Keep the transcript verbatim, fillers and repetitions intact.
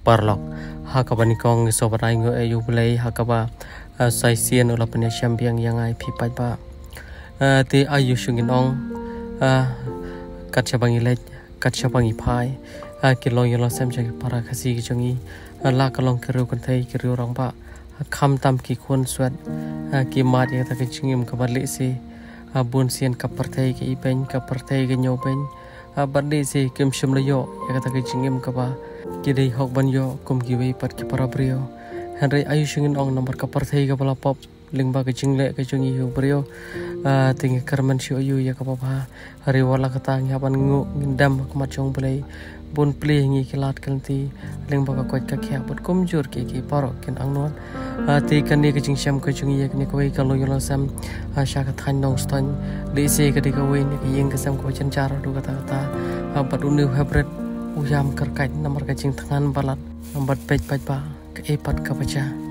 parlok hakaba ni kong sobarai ngo ayu play hakaba sai sian ula penya champion yang ai pi pai ba ti ayu shungin ong kat chabangi lej kat chabangi phai ki long yelo sem jang para khasi ki jongi la ka long keru kan thai keru rong ba kham tam ki khon swat ki mat ya ta ki chingim ka bali si bun sian ka parthai ki pen ka parthai ki nyo pen bali si kim shim le yo ya ta ki chingim ka ba ki dei hok ban yo kum ki wei pat ki para brio henry ayu shungin ong nomor ka parthai ka bala pop lingba ke jingle ke jungi hu brio ting karman shi ayu ya ka ba hari wala ka tang ya ban ngu ngindam ka ma chong play bun play ngi kilat kanti lingba ka kwat ka kya bot kum jur ke ki paro ken angnon ti kan ni ke jing sham ka jungi ya ni ko wei ka lo yo sam sha ka than nong stan le se ka di ka wei ni ki yeng ka sam ko chen char du ka ta ta bat u new favorite u yam kar kai nomor ka jing thangan balat nomor pej pej ba ka e pat ka bacha